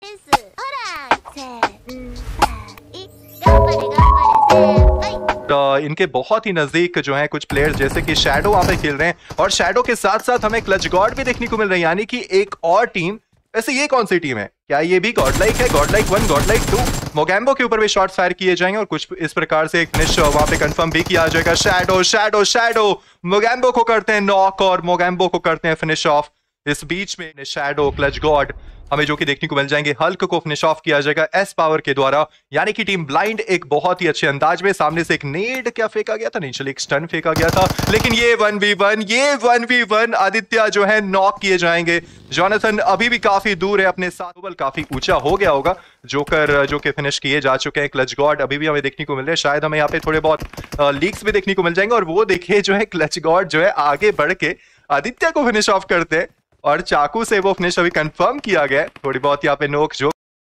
इनके बहुत ही नजदीक जो है कुछ प्लेयर्स जैसे कि शैडो वहां पे खेल रहे हैं और शैडो के साथ साथ हमें क्लच गॉड भी देखने को मिल रही है, यानी कि एक और टीम। वैसे ये कौन सी टीम है? क्या ये भी गॉडलाइक है? Godlike 1, Godlike 2। मोगैम्बो के ऊपर भी शॉट फायर किए जाएंगे और कुछ इस प्रकार से एक फिनिश वहां पे कंफर्म भी किया जाएगा। शैडो शैडो शैडो मोगैम्बो को करते हैं नॉक और मोगैम्बो को करते हैं फिनिश ऑफ। इस बीच में शैडो, क्लच गॉड हमें जो कि देखने को मिल जाएंगे। हल्क को फिनिश ऑफ किया जाएगा एस पावर के द्वारा, यानी कि टीम ब्लाइंड एक बहुत ही अच्छे अंदाज में। सामने से एक नेड क्या फेंका गया था, नहीं चलिए एक स्टन फेंका गया था, लेकिन ये 1v1 आदित्य जो है नॉक किए जाएंगे। जोनाथन अभी भी काफी दूर है अपने साथ, बल काफी ऊंचा हो गया होगा। जोकर जो कि फिनिश किए जा चुके हैं। क्लच गॉड अभी भी हमें देखने को मिल रहे हैं, शायद हमें यहाँ पे थोड़े बहुत लीक्स भी देखने को मिल जाएंगे। और वो देखिए जो है क्लच गॉड जो है आगे बढ़ के आदित्य को फिनिश ऑफ करते हैं और चाकू से वो फिनिश अभी कंफर्म किया गया है। थोड़ी बहुत यहाँ पे नोक झोंक